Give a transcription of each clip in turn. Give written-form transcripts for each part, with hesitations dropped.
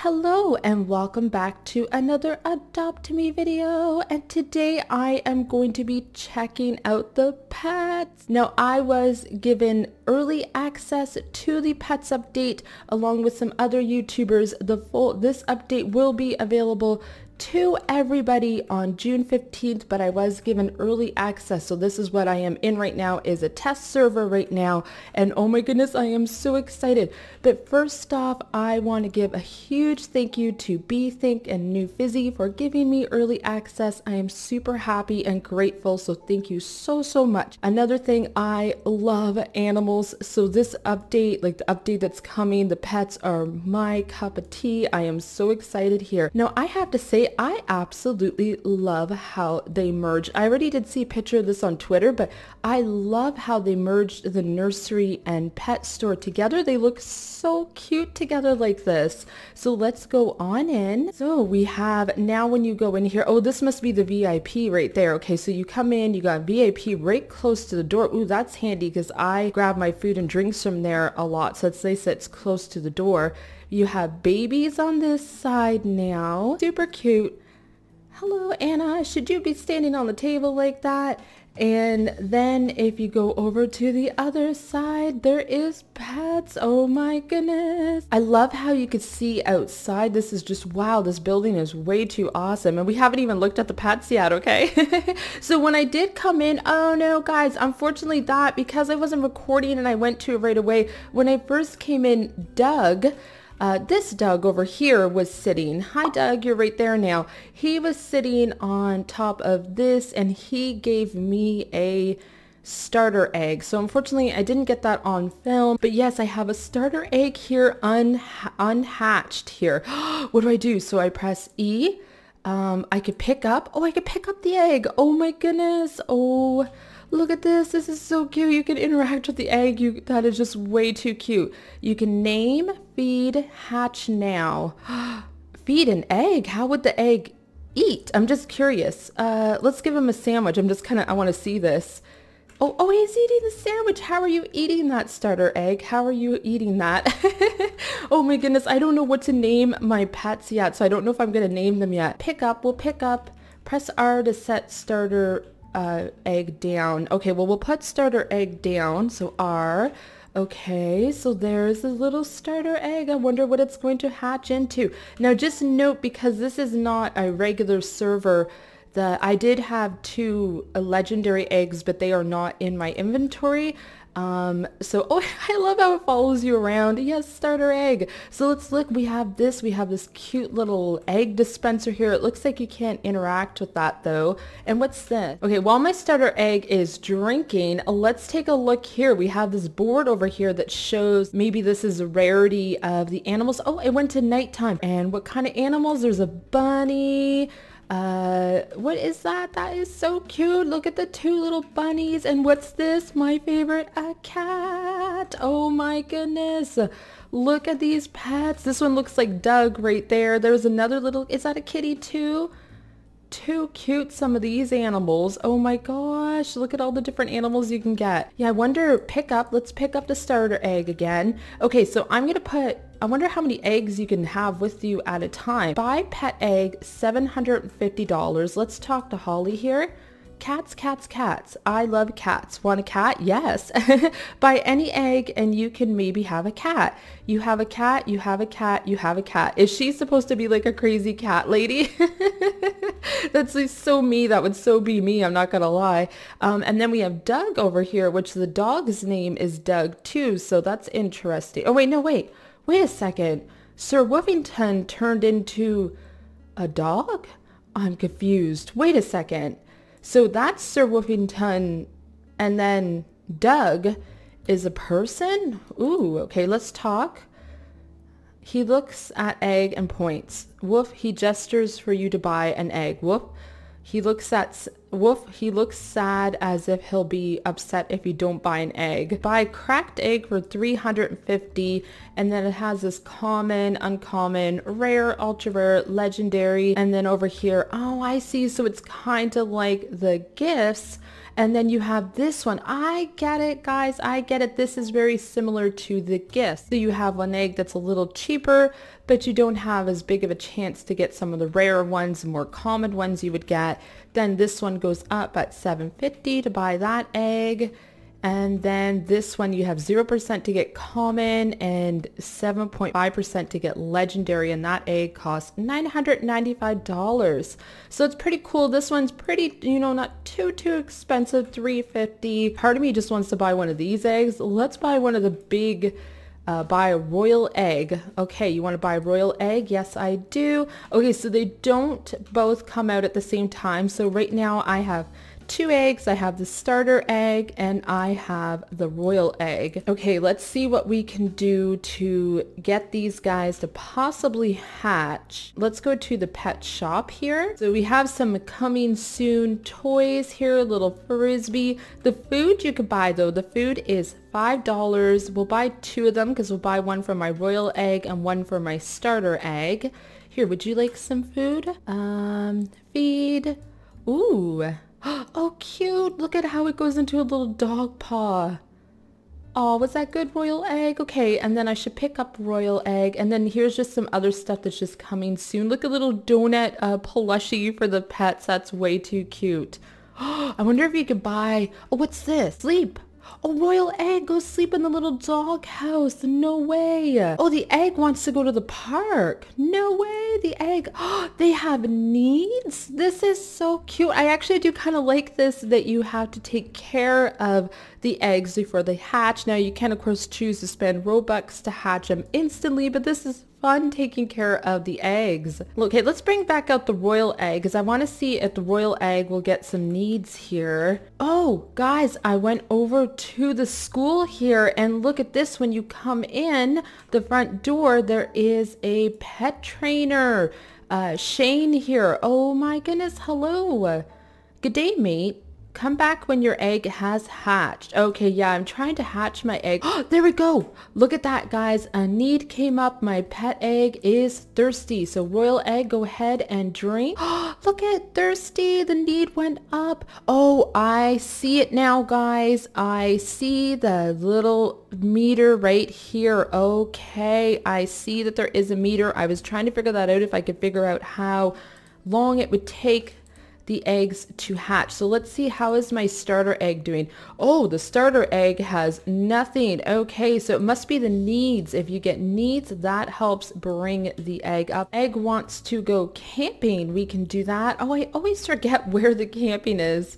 Hello and welcome back to another Adopt Me video, and today I am going to be checking out the pets. Now I was given early access to the pets update along with some other YouTubers. This update will be available to everybody on June 15th, but I was given early access, so this is what I am in right now, is a test server right now, and oh my goodness, I am so excited. But first off, I want to give a huge thank you to BeThink and New Fizzy for giving me early access. I am super happy and grateful, so thank you so much. Another thing, I love animals, so this update, like the update that's coming, the pets are my cup of tea. I am so excited here. Now I have to say, I absolutely love how they merge. I already did see a picture of this on Twitter, but I love how they merged the nursery and pet store together. They look so cute together like this. So let's go on in. So we have, now when you go in here, oh, this must be the VIP right there. Okay, so you come in, you got VIP right close to the door. Ooh, that's handy because I grab my food and drinks from there a lot. So let's say it's close to the door. You have babies on this side now. Super cute. Hello, Anna. Should you be standing on the table like that? And then if you go over to the other side, there is pets. Oh my goodness. I love how you could see outside. This is just, wow, this building is way too awesome. And we haven't even looked at the pets yet, okay? So when I did come in, oh no, guys, unfortunately because I wasn't recording and I went to it right away, when I first came in, this Doug over here was sitting. Hi Doug, you're right there now. He was sitting on top of this and he gave me a starter egg. So unfortunately I didn't get that on film, but yes, I have a starter egg here unhatched here. What do? So I press E. I could pick up. Oh, I could pick up the egg. Oh my goodness. Oh, look at this. This is so cute. You can interact with the egg. That is just way too cute. You can name, feed, hatch now. Feed an egg? How would the egg eat? I'm just curious. Let's give him a sandwich. I want to see this. Oh, he's eating the sandwich. How are you eating that, starter egg? How are you eating that? Oh my goodness. I don't know what to name my pets yet, so I don't know if I'm going to name them yet. Pick up. We'll pick up. Press R to set starter egg down. Okay, well, we'll put starter egg down. So R. Okay, so there's a little starter egg. I wonder what it's going to hatch into. Now, just note, because this is not a regular server, I did have two legendary eggs, but they are not in my inventory. Oh, I love how it follows you around. Yes, starter egg. So let's look. We have this cute little egg dispenser here. It looks like you can't interact with that though. And what's this? Okay, while my starter egg is drinking, let's take a look here. We have this board over here that shows, maybe this is a rarity of the animals. Oh, it went to nighttime. And what kind of animals? There's a bunny. What is that? That is so cute. Look at the two little bunnies. And what's this? My favorite, a cat. Oh my goodness. Look at these pets. This one looks like Doug right there. There's another little, is that a kitty too? Too cute, some of these animals. Oh my gosh, look at all the different animals you can get. Yeah, I wonder, let's pick up the starter egg again. Okay, so I wonder how many eggs you can have with you at a time. Buy pet egg, $750. Let's talk to Holly here. Cats. I love cats. Want a cat? Yes. Buy any egg and you can maybe have a cat. You have a cat, you have a cat, you have a cat. Is she supposed to be like a crazy cat lady? That's like so me. That would so be me. I'm not gonna lie. And then we have Doug over here, which the dog's name is Doug too. So that's interesting. Oh wait, no, wait a second. Sir Woofington turned into a dog? I'm confused. Wait a second. So that's Sir Woofington, and then Doug is a person? Ooh, okay, let's talk. He looks at egg and points. Woof, he gestures for you to buy an egg. Woof. He looks at Woof, he looks sad as if he'll be upset if you don't buy an egg. Buy cracked egg for 350, and then it has this common, uncommon, rare, ultra rare, legendary, and then over here, oh, I see. So it's kind of like the gifts. And then you have this one. I get it, guys. I get it. This is very similar to the gifts. So you have an egg that's a little cheaper, but you don't have as big of a chance to get some of the rarer ones, more common ones you would get. Then this one goes up at $7.50 to buy that egg. And then this one you have 0% to get common and 7.5% to get legendary, and that egg costs $995. So it's pretty cool. This one's pretty, you know, not too expensive, $350. Part of me just wants to buy one of these eggs. Let's buy one of the big, buy a royal egg. Okay, you want to buy a royal egg? Yes, I do. Okay, so they don't both come out at the same time. So right now I have 2 eggs. I have the starter egg and I have the royal egg. Okay, let's see what we can do to get these guys to possibly hatch. Let's go to the pet shop here. So we have some coming soon toys here, a little frisbee. The food you could buy though, the food is $5. We'll buy 2 of them because we'll buy one for my royal egg and one for my starter egg. Here, would you like some food? Feed. Ooh. Oh, cute. Look at how it goes into a little dog paw. Oh, was that good, royal egg? Okay, and then I should pick up royal egg. And then here's just some other stuff that's just coming soon. Look, a little donut plushie for the pets. That's way too cute. I wonder if you could buy... Oh, what's this? Sleep. Oh, royal egg, go sleep in the little dog house. No way. Oh, the egg wants to go to the park. No way, the egg. Oh, they have needs. This is so cute. I actually do kind of like this, that you have to take care of the eggs before they hatch. Now you can of course choose to spend Robux to hatch them instantly, but this is fun taking care of the eggs. Okay, let's bring back out the royal egg because I want to see if the royal egg will get some needs here. Oh, guys, I went over to the school here and look at this. When you come in the front door, there is a pet trainer. Shane here. Oh my goodness. Hello. Good day, mate. Come back when your egg has hatched. Okay, yeah, I'm trying to hatch my egg. Oh, there we go. Look at that, guys. A need came up. My pet egg is thirsty. So royal egg, go ahead and drink. Oh, look at thirsty. The need went up. Oh, I see it now, guys. I see the little meter right here. Okay, I see that there is a meter. I was trying to figure that out, if I could figure out how long it would take the eggs to hatch. So let's see, how is my starter egg doing? Oh, the starter egg has nothing. Okay, so it must be the needs. If you get needs, that helps bring the egg up. Egg wants to go camping. We can do that. Oh, I always forget where the camping is.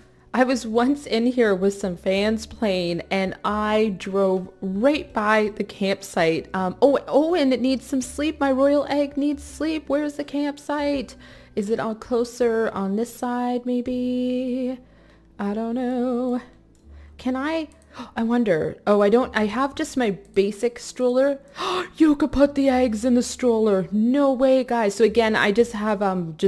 I was once in here with some fans playing and I drove right by the campsite. Oh, and it needs some sleep. My royal egg needs sleep. Where's the campsite? Is it all closer on this side, maybe? I don't know. Can I wonder. Oh, I have just my basic stroller. You could put the eggs in the stroller. No way, guys. So again, I just have,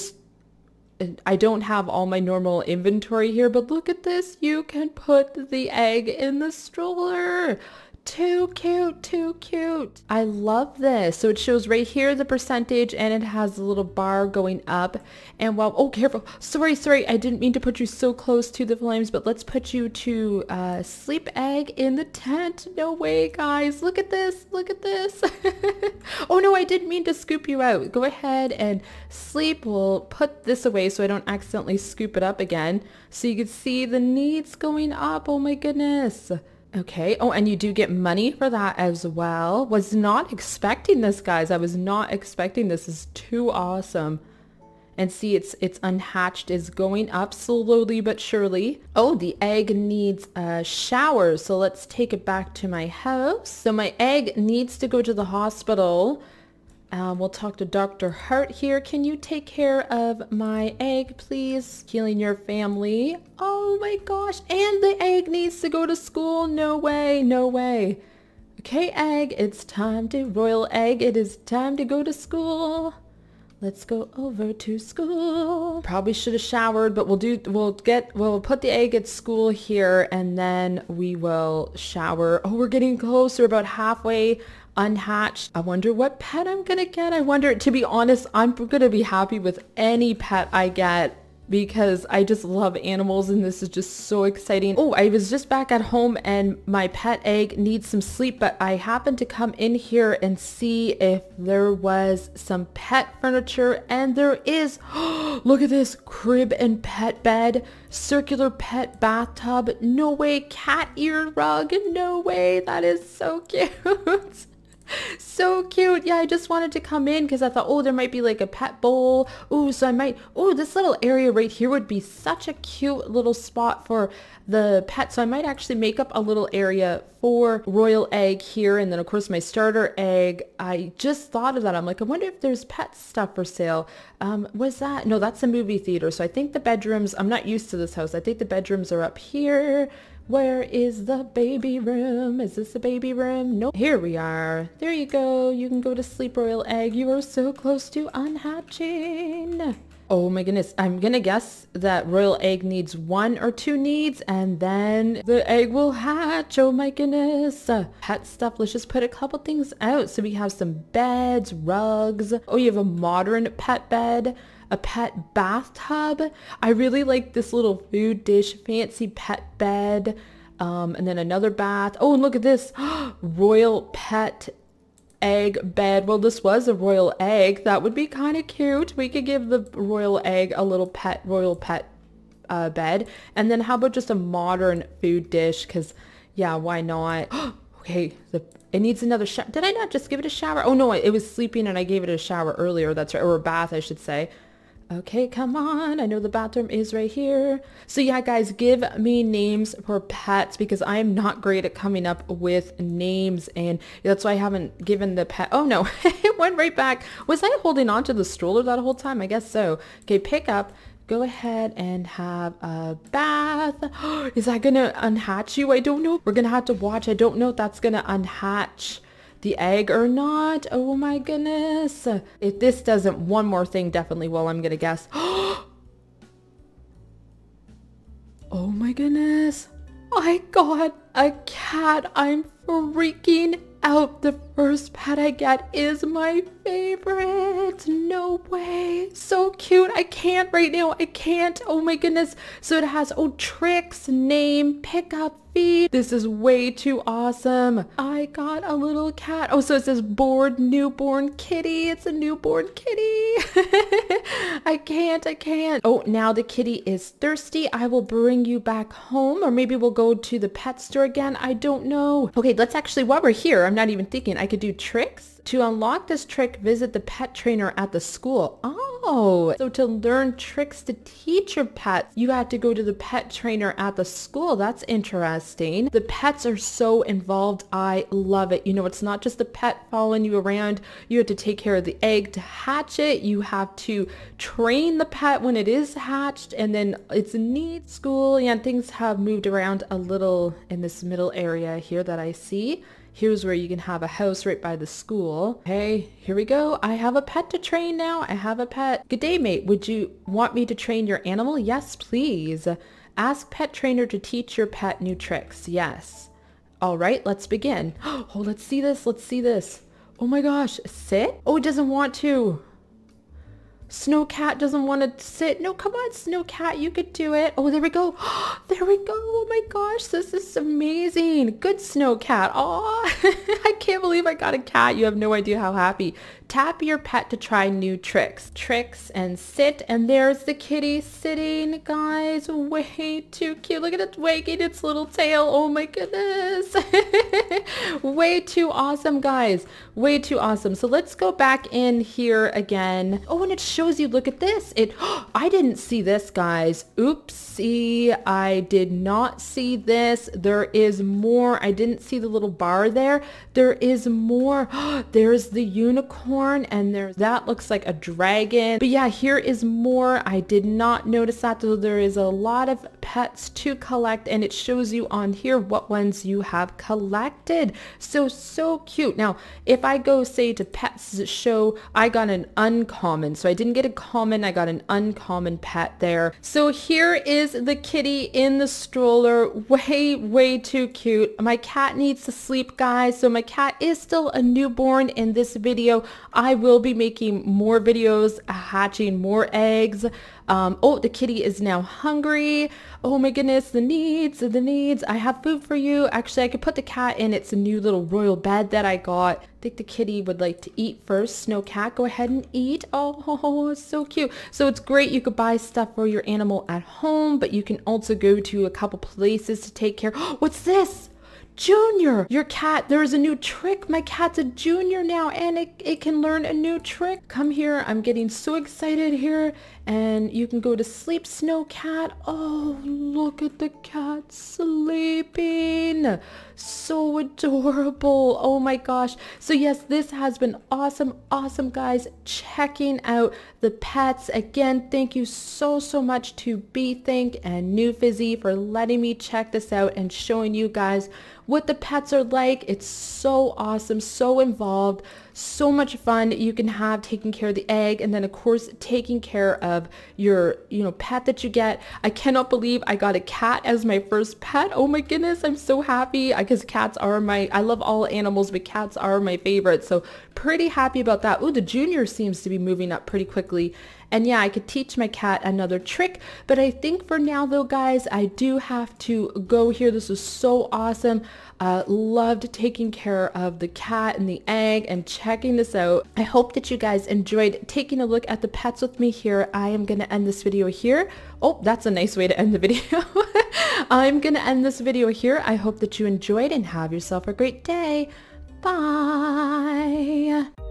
I don't have all my normal inventory here, but look at this. You can put the egg in the stroller. Too cute, too cute. I love this. So it shows right here the percentage and it has a little bar going up. And while, oh, careful. Sorry, I didn't mean to put you so close to the flames, but let's put you to sleep egg in the tent. No way, guys. Look at this. Look at this. Oh no, I didn't mean to scoop you out. Go ahead and sleep. We'll put this away so I don't accidentally scoop it up again. So you can see the needs going up. Oh my goodness. Okay. Oh, and you do get money for that as well. Was not expecting this, guys. I was not expecting this. This is too awesome. And see, it's unhatched is going up slowly but surely. Oh, the egg needs a shower. So let's take it back to my house. So my egg needs to go to the hospital. We'll talk to Dr. Hart here. Can you take care of my egg, please? Healing your family. Oh my gosh. And the egg needs to go to school. No way. No way. Okay, egg. It's time to, royal egg. It is time to go to school. Let's go over to school. Probably should have showered, but we'll put the egg at school here and then we will shower. Oh, we're getting closer, about halfway unhatched. I wonder what pet I'm gonna get. I wonder, to be honest, I'm gonna be happy with any pet I get because I just love animals and this is just so exciting. Oh, I was just back at home and my pet egg needs some sleep, but I happened to come in here and see if there was some pet furniture, and there is. Look at this crib and pet bed, circular pet bathtub. No way, cat ear rug. No way, that is so cute. So cute. Yeah, I just wanted to come in because I thought, oh, there might be like a pet bowl. Oh, so I might, oh, this little area right here would be such a cute little spot for the pet. So I might actually make up a little area for royal egg here. And then of course my starter egg. I just thought of that. I'm like, I wonder if there's pet stuff for sale. Was that? No, that's a movie theater. So I think the bedrooms, I'm not used to this house. I think the bedrooms are up here. Where is the baby room? Is this a baby room? Nope. Here we are. There you go. You can go to sleep, royal egg. You are so close to unhatching. Oh my goodness. I'm gonna guess that royal egg needs 1 or 2 needs and then the egg will hatch. Oh my goodness. Pet stuff. Let's just put a couple things out. So we have some beds, rugs. Oh, you have a modern pet bed. A pet bathtub. I really like this little food dish, fancy pet bed, and then another bath. Oh, and look at this royal pet egg bed. Well, this was a royal egg. That would be kind of cute. We could give the royal egg a little royal pet bed. And then how about just a modern food dish? Because yeah, why not? Okay, it needs another shower. Did I not just give it a shower? Oh no, it was sleeping and I gave it a shower earlier. That's right, or a bath, I should say. Okay, come on. I know the bathroom is right here. So yeah, guys, give me names for pets because I am not great at coming up with names, and that's why I haven't given the pet. Oh no, it went right back. Was I holding on to the stroller that whole time? I guess so. Okay, pick up. Go ahead and have a bath. Is that gonna unhatch you? I don't know. We're gonna have to watch. I don't know if that's gonna unhatch the egg or not. Oh my goodness. If this doesn't, one more thing definitely will, I'm gonna guess. Oh my goodness. I got a cat. I'm freaking out. The first pet I get is my favorite. No way. So cute. I can't right now. I can't. Oh my goodness. So it has, oh, tricks, name, pick up, feed. This is way too awesome. I got a little cat. Oh, so it says bored newborn kitty. It's a newborn kitty. I can't. Oh, now the kitty is thirsty. I will bring you back home, or maybe we'll go to the pet store again. I don't know. Okay, let's actually, while we're here, I'm not even thinking, I could do tricks. To unlock this trick, visit the pet trainer at the school. Oh, so to learn tricks to teach your pets, you have to go to the pet trainer at the school. That's interesting. The pets are so involved. I love it. You know, it's not just the pet following you around. You have to take care of the egg to hatch it. You have to train the pet when it is hatched, and then it's a neat school. Yeah, things have moved around a little in this middle area here that I see. Here's where you can have a house right by the school. Hey, here we go. I have a pet to train now. I have a pet. Good day, mate. Would you want me to train your animal? Yes, please. Ask pet trainer to teach your pet new tricks. Yes. All right, let's begin. Oh, let's see this. Let's see this. Oh my gosh. Sit? Oh, it doesn't want to. Snow Cat doesn't want to sit. No, come on, Snow Cat, you could do it. Oh, there we go. There we go. Oh my gosh, this is amazing. Good Snow Cat. Oh, I can't believe I got a cat. You have no idea how happy. Tap your pet to try new tricks. Tricks and sit. And there's the kitty sitting, guys. Way too cute. Look at it wagging its little tail. Oh my goodness. Way too awesome, guys. Way too awesome. So let's go back in here again. Oh, and it shows you, look at this. I didn't see this, guys. Oopsie. I did not see this. There is more. I didn't see the little bar there. There is more. There's the unicorn, and that looks like a dragon. But yeah, here is more. I did not notice that, though. There is a lot of pets to collect, and it shows you on here what ones you have collected. So cute. Now, if I go say to pets show, I got an uncommon. So I didn't get a common, I got an uncommon pet there. So here is the kitty in the stroller. Way too cute. My cat needs to sleep, guys. So my cat is still a newborn in this video. I will be making more videos, hatching more eggs. Oh, the kitty is now hungry. Oh my goodness, the needs. I have food for you. Actually, I could put the cat in its new little royal bed that I got. I think the kitty would like to eat first. Snow cat, go ahead and eat. Oh, so cute. So it's great. You could buy stuff for your animal at home, but you can also go to a couple places to take care. What's this? Junior, your cat, there is a new trick. My cat's a junior now, and it can learn a new trick. Come here. I'm getting so excited here. And you can go to sleep, Snow Cat. Oh, look at the cat sleeping. So adorable. Oh my gosh. So yes, this has been awesome, guys. Checking out the pets. Again, thank you so much to BeThink and New Fizzy for letting me check this out and showing you guys what the pets are like. It's so awesome, so involved, so much fun you can have taking care of the egg, and then of course taking care of your pet that you get. I cannot believe I got a cat as my first pet. Oh my goodness, I'm so happy because cats are I love all animals, but cats are my favorite, so pretty happy about that. Oh, the junior seems to be moving up pretty quickly. And yeah, I could teach my cat another trick, but I think for now though, guys, I do have to go here. This was so awesome. Loved taking care of the cat and the egg and checking this out. I hope that you guys enjoyed taking a look at the pets with me here. I am going to end this video here. Oh, that's a nice way to end the video. I'm going to end this video here. I hope that you enjoyed and have yourself a great day. Bye.